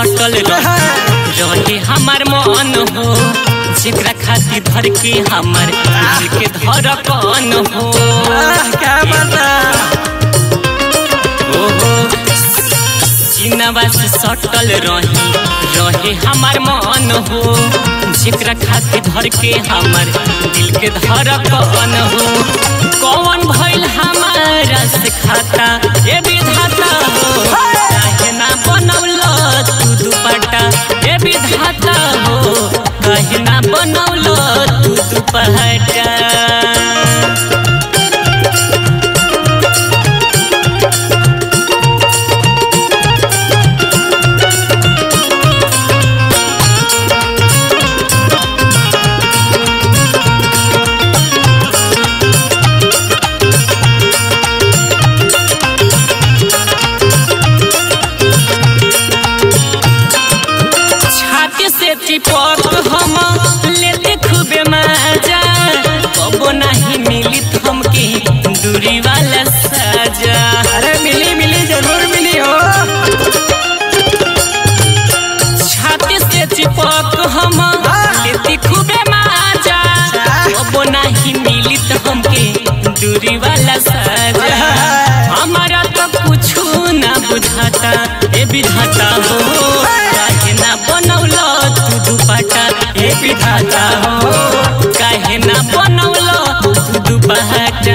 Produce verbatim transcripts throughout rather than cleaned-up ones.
सटल रहे हमार मन हो जेकरा खातिर धर के हमार दिल के धड़कन हो। क्या बता सीनावा से सटल रही रहे हमार मन हो जेकरा खातिर धर के हमार दिल के धड़कन हो। कौन भइल हमारा से खाता ए विधाता हो काहे ना बनौलो तू दुपट्टा ए विधाता हो काहे ना बनौलो तू दुपट्टा। चिपक हम लेते खूबे मजा कबो नहीं मिली हमके दूरी वाला सजा। अरे मिली मिली जरूर मिली हो। छाती से चिपक हम लेते खूबे मजा कबो नहीं मिली हमके दूरी वाला सजा। हमारा तो कुछ ना बुझाता ए विधाता हो काहे ना बनौलो तू दुपट्टा ए विधाता हो काहे ना बनौलो तू दुपट्टा।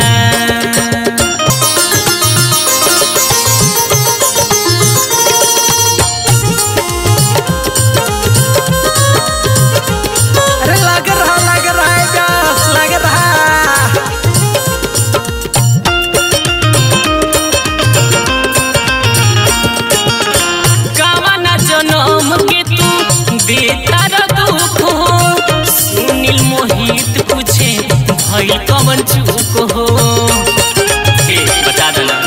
अरे लग रहा लग रहा है प्यास लग रहा। कामना जन्म के तू देता दुख हो सुनील मोहित पूछे भइल कवन चूक हो। बता देना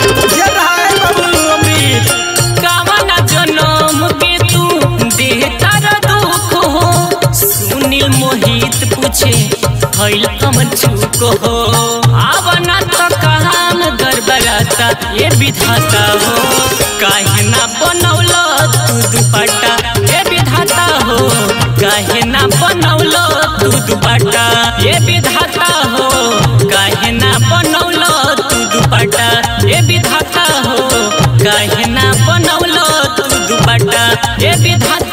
कामना जन्म के तू देता दुख हो सुनील मोहित पूछे भइल कवन चूक हो। आवना तो काम गड़बड़ाता ये विधाता हो काहे ना बनौलो तू दुपट्टा ये विधाता हो काहे ना बनौलो तू दुपट्टा ये विधाता हो काहे ना बनौलो तू दुपट्टा ये विधाता हो काहे ना बनौलो तू दुपट्टा ये विधाता।